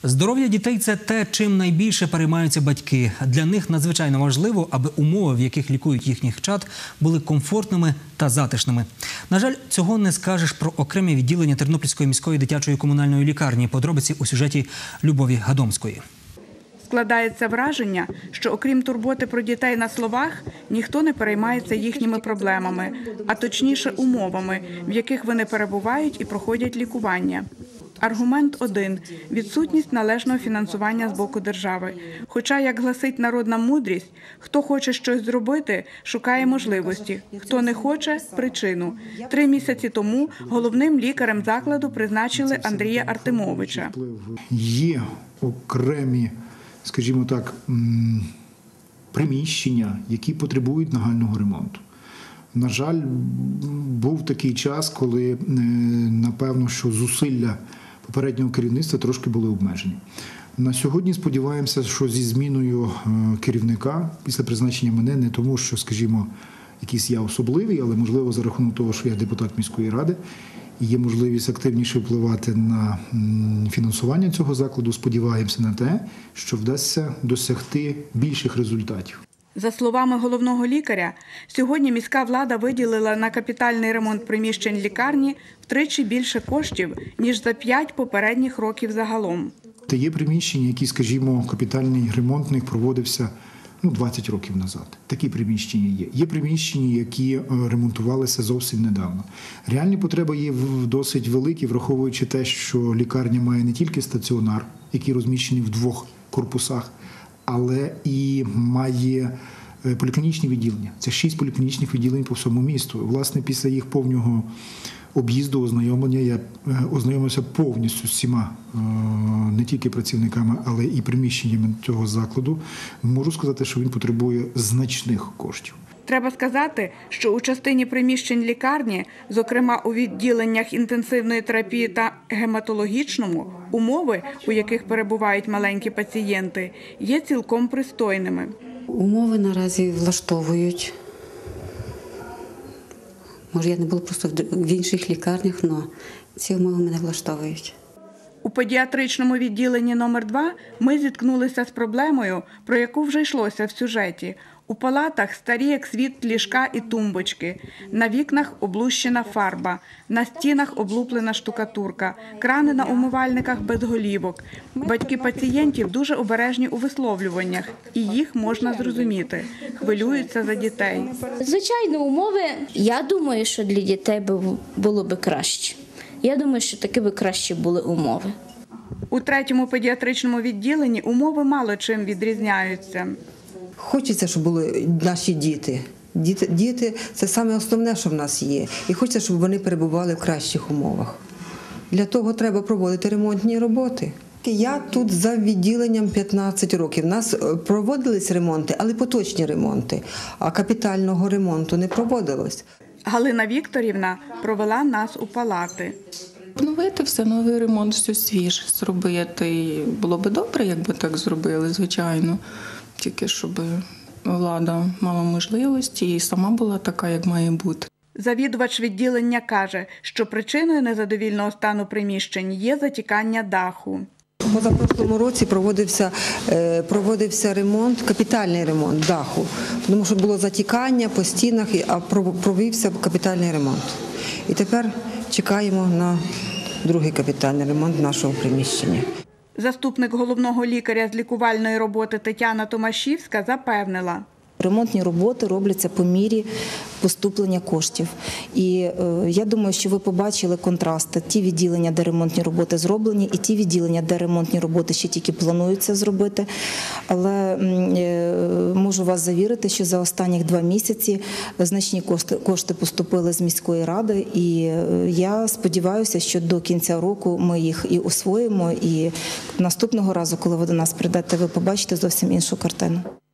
Здоров'я дітей – це те, чим найбільше переймаються батьки. Для них надзвичайно важливо, аби умови, в яких лікують їхніх чад, були комфортними та затишними. На жаль, цього не скажеш про окремі відділення Тернопільської міської дитячої комунальної лікарні. Подробиці у сюжеті Любові Гадомської. Складається враження, що окрім турботи про дітей на словах, ніхто не переймається їхніми проблемами, а точніше умовами, в яких вони перебувають і проходять лікування. Аргумент один – відсутність належного фінансування з боку держави. Хоча, як гласить народна мудрість, хто хоче щось зробити, шукає можливості, хто не хоче – причину. 3 місяці тому головним лікарем закладу призначили Андрія Артемовича. Є окремі, скажімо так, приміщення, які потребують нагального ремонту. На жаль, був такий час, коли, напевно, що зусилля попереднього керівництва трошки були обмежені. На сьогодні сподіваємося, що зі зміною керівника, після призначення мене, не тому, що, скажімо, якийсь я особливий, але, можливо, за рахунок того, що я депутат міської ради, і є можливість активніше впливати на фінансування цього закладу, сподіваємося на те, що вдасться досягти більших результатів. За словами головного лікаря, сьогодні міська влада виділила на капітальний ремонт приміщень лікарні втричі більше коштів, ніж за 5 попередніх років загалом. Та є приміщення, які, скажімо, капітальний ремонт в них проводився 20 років назад. Такі приміщення є. Є приміщення, які ремонтувалися зовсім недавно. Реальні потреби є досить великі, враховуючи те, що лікарня має не тільки стаціонар, який розміщений в 2 корпусах, але і має поліклінічні відділення. Це 6 поліклінічних відділень по всьому місту. Власне, після їх повного об'їзду, ознайомлення, я ознайомився повністю з всіма, не тільки працівниками, але і приміщеннями цього закладу. Можу сказати, що він потребує значних коштів. Треба сказати, що у частині приміщень лікарні, зокрема у відділеннях інтенсивної терапії та гематологічному, умови, у яких перебувають маленькі пацієнти, є цілком пристойними. Умови наразі влаштовують. Може, я не була просто в інших лікарнях, але ці умови мене влаштовують. У педіатричному відділенні номер 2 ми зіткнулися з проблемою, про яку вже йшлося в сюжеті. У палатах старі як світ ліжка і тумбочки, на вікнах облущена фарба, на стінах облуплена штукатурка, крани на умивальниках без голівок. Батьки пацієнтів дуже обережні у висловлюваннях, і їх можна зрозуміти. Хвилюються за дітей. Звичайно, умови, я думаю, що для дітей було б краще. Я думаю, що таки би краще були умови. У 3-му педіатричному відділенні умови мало чим відрізняються. Хочеться, щоб були наші діти. Діти – це саме основне, що в нас є. І хочеться, щоб вони перебували в кращих умовах. Для того треба проводити ремонтні роботи. Я тут за відділенням 15 років. У нас проводились ремонти, але поточні ремонти, а капітального ремонту не проводилось. Галина Вікторівна провела нас у палати. Обновити все, новий ремонт, все свіже зробити. Було б добре, якби так зробили, звичайно. Тільки щоб влада мала можливості і сама була така, як має бути. Завідувач відділення каже, що причиною незадовільного стану приміщень є затікання даху. Позапрошлому році проводився ремонт, капітальний ремонт даху, тому що було затікання по стінах, а провівся капітальний ремонт. І тепер чекаємо на другий капітальний ремонт нашого приміщення. Заступник головного лікаря з лікувальної роботи Тетяна Томашівська запевнила. Ремонтні роботи робляться по мірі поступлення коштів. І я думаю, що ви побачили контрасти. Ті відділення, де ремонтні роботи зроблені, і ті відділення, де ремонтні роботи ще тільки плануються зробити. Але можу вас завірити, що за останніх 2 місяці значні кошти поступили з міської ради. І я сподіваюся, що до кінця року ми їх і освоїмо. І наступного разу, коли ви до нас прийдете, ви побачите зовсім іншу картину.